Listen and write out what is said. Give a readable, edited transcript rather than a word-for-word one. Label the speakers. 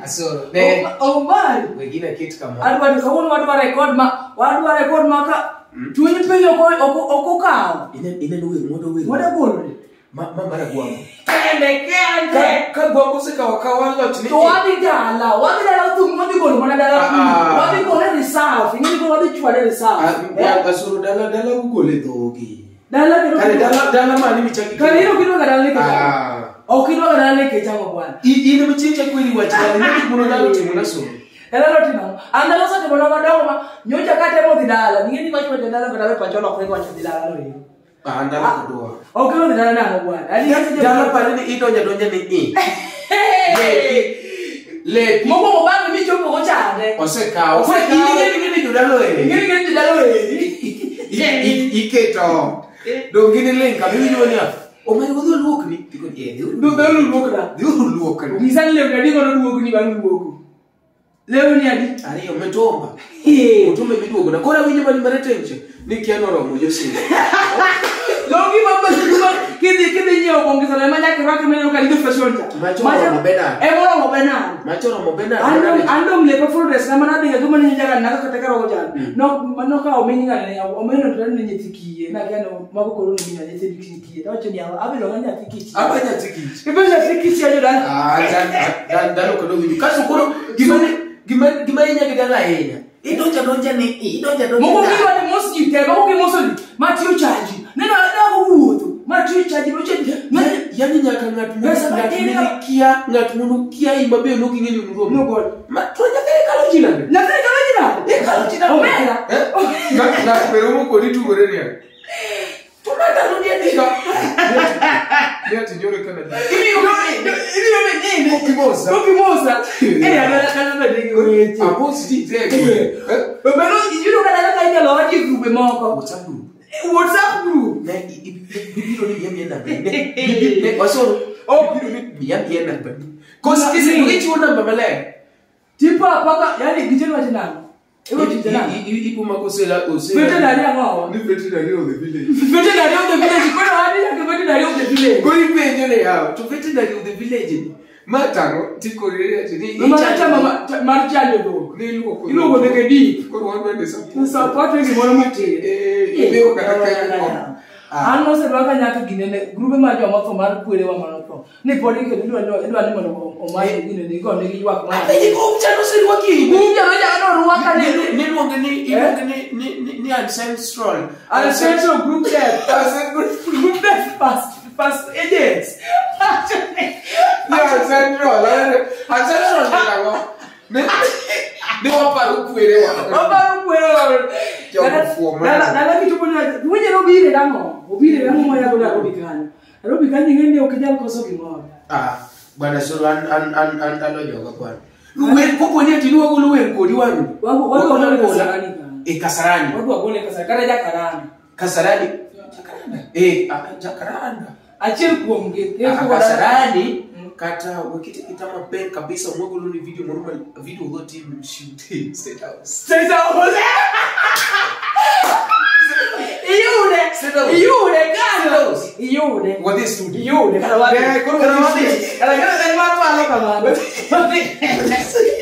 Speaker 1: Asoro. Ne.
Speaker 2: Oh man.
Speaker 1: Wengine kitu kama.
Speaker 2: Alikuwa kaona watu wa record maka. Tuwe penyo oko kao.
Speaker 1: Ine nduwe ngodo we.
Speaker 2: Ngodo bolo.
Speaker 1: Mara gwangu.
Speaker 2: Kende.
Speaker 1: Ka gwangu se ka wakawanga tini.
Speaker 2: To wadi dala tu ngodi bolo mana dala. Wadi ko le reserve. Ngidi ko wadi chwa le reserve.
Speaker 1: Asoro dala ugole dogi.
Speaker 2: Dala
Speaker 1: mani michaki.
Speaker 2: Kali hilo kidogo dala le kecha. Au kidogo dala le kecha kwa bwana.
Speaker 1: Ine mchinja kweli wachana ni muno dalo timuna so.
Speaker 2: Dala tina. Andalo sote bola madongo nyoja kate mo dala. Ngidi kwa chwa dala kwa dawe pachola kwa kwa dala lo hiyo. Andala
Speaker 1: kudoa.
Speaker 2: Au kidogo dala na bwana. Ali
Speaker 1: dala pale ni ito donja ni Le
Speaker 2: Momo mobano mi chopo ko chande.
Speaker 1: Oseka. Ngidi dalo
Speaker 2: Ngidi dalo
Speaker 1: Iketo. Dongine lenga mimi ni Omai godo luokni tiko
Speaker 2: do luokna.
Speaker 1: Luokna.
Speaker 2: Nisan le ngadi godo luokni bang luoku. Leo ni adi?
Speaker 1: Ari umetomba. Utume bidugo na kora winyo bali maretenche. Nikiano romo Josi.
Speaker 2: Logi baba sikuba kidi nyo bongeza na manya kiraka meno kalido fashion ta.
Speaker 1: Machoro mobena.
Speaker 2: Moro mobena.
Speaker 1: Machoro mobena.
Speaker 2: Andom le perform dress na mana dinga tuma ni jaga naka katakara hoja. No ka omeninga ne omeno tani nyetikiye na kiano maboko ni nyetikiye. Tacho ni abelo nganya tikiti.
Speaker 1: Abanya tikiti.
Speaker 2: Ibanya tikiti ya dala.
Speaker 1: Dan ko do winyo. Kaso ko gimana nya gidala yenya. Idonja ni
Speaker 2: Moko kiwa ni mosi te moko ki mosoli. Matio charge. Neno ada uto. Matio charge no charge.
Speaker 1: Yani nyaka ngatu munukia imabe no kingeni unugo.
Speaker 2: No god.
Speaker 1: Matonya kale jina.
Speaker 2: Na kale jina. Omela.
Speaker 1: Na pero mo ko ditu gorenia. Tumanda rudia diga. Ndio tujore kana. Ili mokimosa. Ana kana ndege wewe. Aposti tege.
Speaker 2: Bado yule kana kaida lo wadi group moko. WhatsApp group.
Speaker 1: Na bibiro ni yemienda bende. Ne wasoro. Bibiro ni yemienda bende. Kosi kisi ngichiona mbamale.
Speaker 2: Tipa paka yani gijeno wajina. Ewo tijana.
Speaker 1: Ipo makosela ose.
Speaker 2: Veterinary ngao.
Speaker 1: Ni veterinary of the village.
Speaker 2: Veterinary of the village. Kwa wadi ya veterinary of the village.
Speaker 1: Kwa ipe nyone yao. To veterinary of the village. Matano tiko rere tini.
Speaker 2: Mama mama marchalo do.
Speaker 1: Ni luko.
Speaker 2: Luko ndeke di.
Speaker 1: Kwa watu wende support.
Speaker 2: Support ni mwana mate.
Speaker 1: Ibeo kataka yako.
Speaker 2: Ano se baka nyaka ginene groupe ma jo mafo mar puere wa manoto. Ni podi ke ndwa ni mono o mai ginene ni ko ne giwa ko.
Speaker 1: Ati ko mchano se ruaki.
Speaker 2: Buja roja no ruaka
Speaker 1: ni luonge ni ancestral.
Speaker 2: Ancestral group chat. Group chat past agents.
Speaker 1: Ancestral ni ni waparu puere wa.
Speaker 2: Dala kitu kuna mwenye robire dango. Obire dango moya goda robikani. Robikani ngene okijal koso kimoja.
Speaker 1: Bwana solo an alojoga kwana. Luwer ko poni ati luwa luwer ko diwanu.
Speaker 2: Wako na kasarani.
Speaker 1: Kasarani.
Speaker 2: Wako wagone kasarani. Kana jakarani.
Speaker 1: Kasarani. Jakaranda.
Speaker 2: Achil kuonge.
Speaker 1: Kasarani kata wakiti kitama pen kabisa mwagulu ni video normal video lote shoot state house. Iude Carlos. Iude. What is studio? Iude. Kana wadi. Kana mara kama.